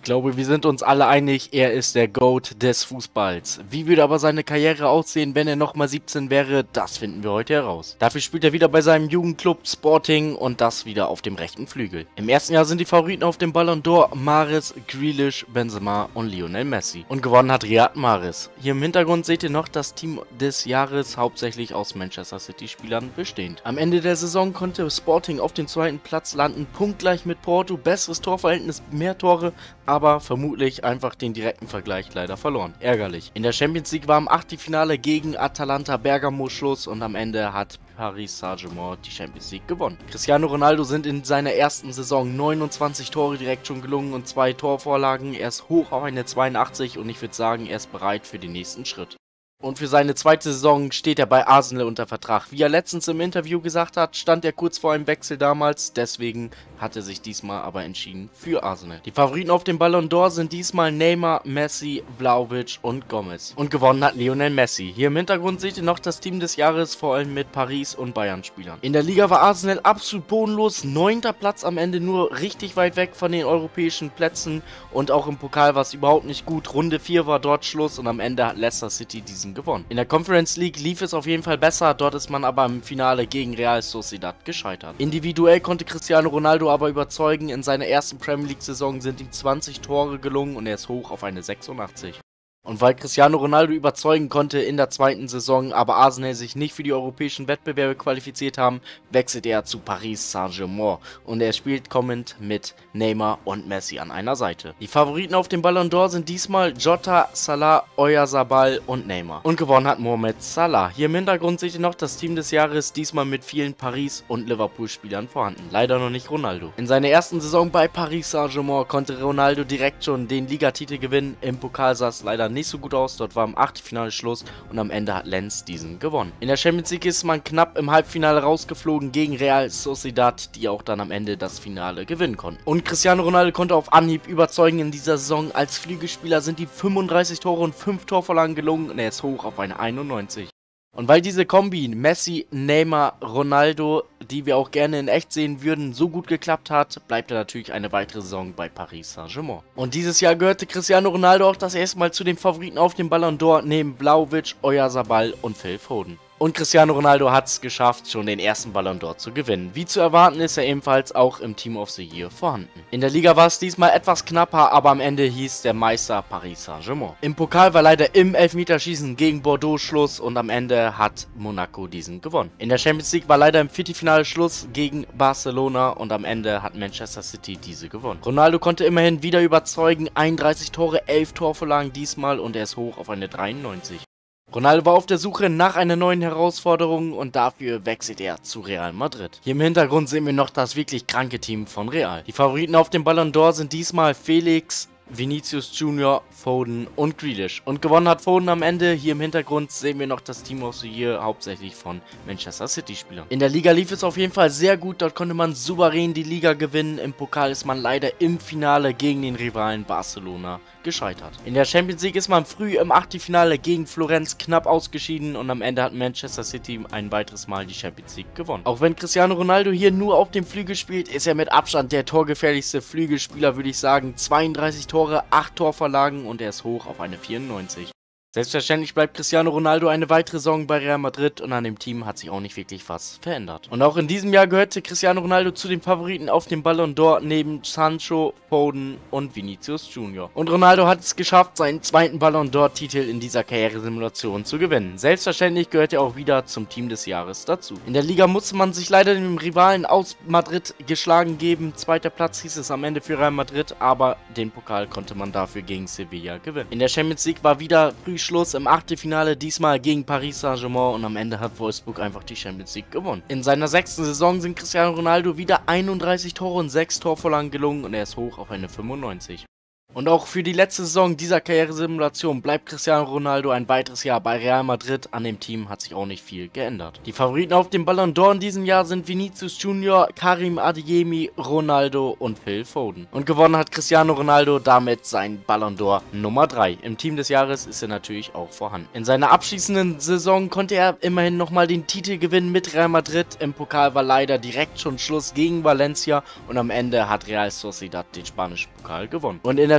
Ich glaube, wir sind uns alle einig, er ist der GOAT des Fußballs. Wie würde aber seine Karriere aussehen, wenn er nochmal 17 wäre, das finden wir heute heraus. Dafür spielt er wieder bei seinem Jugendclub Sporting und das wieder auf dem rechten Flügel. Im ersten Jahr sind die Favoriten auf dem Ballon d'Or Mahrez, Grealish, Benzema und Lionel Messi. Und gewonnen hat Riyad Mahrez. Hier im Hintergrund seht ihr noch das Team des Jahres, hauptsächlich aus Manchester City Spielern bestehend. Am Ende der Saison konnte Sporting auf dem zweiten Platz landen, punktgleich mit Porto, besseres Torverhältnis, mehr Tore, aber vermutlich einfach den direkten Vergleich leider verloren. Ärgerlich. In der Champions League war im Achtelfinale gegen Atalanta Bergamo Schluss und am Ende hat Paris Saint-Germain die Champions League gewonnen. Cristiano Ronaldo sind in seiner ersten Saison 29 Tore direkt schon gelungen und 2 Torvorlagen. Er ist hoch auf eine 82 und ich würde sagen, er ist bereit für den nächsten Schritt. Und für seine zweite Saison steht er bei Arsenal unter Vertrag. Wie er letztens im Interview gesagt hat, stand er kurz vor einem Wechsel damals, deswegen hat er sich diesmal aber entschieden für Arsenal. Die Favoriten auf dem Ballon d'Or sind diesmal Neymar, Messi, Vlahovic und Gomez. Und gewonnen hat Lionel Messi. Hier im Hintergrund seht ihr noch das Team des Jahres, vor allem mit Paris- und Bayern-Spielern. In der Liga war Arsenal absolut bodenlos, 9. Platz am Ende, nur richtig weit weg von den europäischen Plätzen und auch im Pokal war es überhaupt nicht gut. Runde 4 war dort Schluss und am Ende hat Leicester City diesen gewonnen. In der Conference League lief es auf jeden Fall besser, dort ist man aber im Finale gegen Real Sociedad gescheitert. Individuell konnte Cristiano Ronaldo aber überzeugen, in seiner ersten Premier League Saison sind ihm 20 Tore gelungen und er ist hoch auf eine 86. Und weil Cristiano Ronaldo überzeugen konnte in der zweiten Saison, aber Arsenal sich nicht für die europäischen Wettbewerbe qualifiziert haben, wechselt er zu Paris Saint-Germain und er spielt kommend mit Neymar und Messi an einer Seite. Die Favoriten auf dem Ballon d'Or sind diesmal Jota, Salah, Oyarzabal und Neymar. Und gewonnen hat Mohamed Salah. Hier im Hintergrund seht ihr noch das Team des Jahres, diesmal mit vielen Paris- und Liverpool-Spielern vorhanden. Leider noch nicht Ronaldo. In seiner ersten Saison bei Paris Saint-Germain konnte Ronaldo direkt schon den Ligatitel gewinnen. Im Pokal sah es leider nicht so gut aus, dort war im Achtelfinale Schluss und am Ende hat Lens diesen gewonnen. In der Champions League ist man knapp im Halbfinale rausgeflogen gegen Real Sociedad, die auch dann am Ende das Finale gewinnen konnten. Und Cristiano Ronaldo konnte auf Anhieb überzeugen in dieser Saison. Als Flügelspieler sind die 35 Tore und 5 Torvorlagen gelungen und er ist hoch auf eine 91. Und weil diese Kombi Messi, Neymar, Ronaldo, die wir auch gerne in echt sehen würden, so gut geklappt hat, bleibt er natürlich eine weitere Saison bei Paris Saint-Germain. Und dieses Jahr gehörte Cristiano Ronaldo auch das erste Mal zu den Favoriten auf dem Ballon d'Or neben Vlahovic, Oyarzabal und Phil Foden. Und Cristiano Ronaldo hat es geschafft, schon den ersten Ballon d'Or zu gewinnen. Wie zu erwarten ist er ebenfalls auch im Team of the Year vorhanden. In der Liga war es diesmal etwas knapper, aber am Ende hieß der Meister Paris Saint-Germain. Im Pokal war leider im Elfmeterschießen gegen Bordeaux Schluss und am Ende hat Monaco diesen gewonnen. In der Champions League war leider im Viertelfinale Schluss gegen Barcelona und am Ende hat Manchester City diese gewonnen. Ronaldo konnte immerhin wieder überzeugen, 31 Tore, 11 Torvorlagen diesmal und er ist hoch auf eine 93. Ronaldo war auf der Suche nach einer neuen Herausforderung und dafür wechselt er zu Real Madrid. Hier im Hintergrund sehen wir noch das wirklich kranke Team von Real. Die Favoriten auf dem Ballon d'Or sind diesmal Felix, Vinicius Junior, Foden und Grealish. Und gewonnen hat Foden am Ende. Hier im Hintergrund sehen wir noch das Team of the Year, hauptsächlich von Manchester City Spielern. In der Liga lief es auf jeden Fall sehr gut. Dort konnte man souverän die Liga gewinnen. Im Pokal ist man leider im Finale gegen den Rivalen Barcelona gescheitert. In der Champions League ist man früh im Achtelfinale gegen Florenz knapp ausgeschieden und am Ende hat Manchester City ein weiteres Mal die Champions League gewonnen. Auch wenn Cristiano Ronaldo hier nur auf dem Flügel spielt, ist er mit Abstand der torgefährlichste Flügelspieler, würde ich sagen. 32 Tore, 8 Torvorlagen und er ist hoch auf eine 94. Selbstverständlich bleibt Cristiano Ronaldo eine weitere Saison bei Real Madrid und an dem Team hat sich auch nicht wirklich was verändert. Und auch in diesem Jahr gehörte Cristiano Ronaldo zu den Favoriten auf dem Ballon d'Or neben Sancho, Foden und Vinicius Junior. Und Ronaldo hat es geschafft, seinen zweiten Ballon d'Or-Titel in dieser Karrieresimulation zu gewinnen. Selbstverständlich gehört er auch wieder zum Team des Jahres dazu. In der Liga musste man sich leider dem Rivalen aus Madrid geschlagen geben. Zweiter Platz hieß es am Ende für Real Madrid, aber den Pokal konnte man dafür gegen Sevilla gewinnen. In der Champions League war wieder Schluss im Achtelfinale, diesmal gegen Paris Saint-Germain und am Ende hat Wolfsburg einfach die Champions League gewonnen. In seiner 6. Saison sind Cristiano Ronaldo wieder 31 Tore und 6 Torvorlagen gelungen und er ist hoch auf eine 95. Und auch für die letzte Saison dieser Karrieresimulation bleibt Cristiano Ronaldo ein weiteres Jahr bei Real Madrid. An dem Team hat sich auch nicht viel geändert. Die Favoriten auf dem Ballon d'Or in diesem Jahr sind Vinicius Junior, Karim Adeyemi, Ronaldo und Phil Foden. Und gewonnen hat Cristiano Ronaldo damit sein Ballon d'Or Nummer 3. Im Team des Jahres ist er natürlich auch vorhanden. In seiner abschließenden Saison konnte er immerhin nochmal den Titel gewinnen mit Real Madrid. Im Pokal war leider direkt schon Schluss gegen Valencia und am Ende hat Real Sociedad den spanischen Pokal gewonnen. Und in der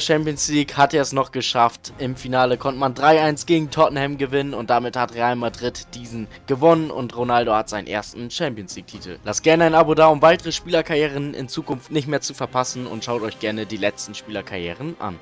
Champions League hat er es noch geschafft. Im Finale konnte man 3-1 gegen Tottenham gewinnen und damit hat Real Madrid diesen gewonnen und Ronaldo hat seinen ersten Champions League Titel. Lasst gerne ein Abo da, um weitere Spielerkarrieren in Zukunft nicht mehr zu verpassen und schaut euch gerne die letzten Spielerkarrieren an.